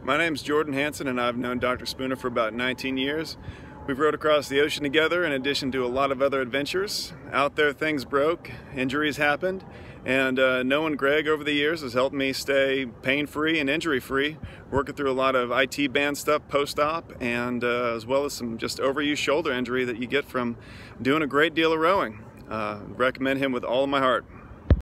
My name's Jordan Hansen and I've known Dr. Spooner for about 19 years. We've rowed across the ocean together in addition to a lot of other adventures. Out there things broke, injuries happened, and knowing Greg over the years has helped me stay pain-free and injury-free, working through a lot of IT band stuff post-op and as well as some just overused shoulder injury that you get from doing a great deal of rowing. Recommend him with all of my heart.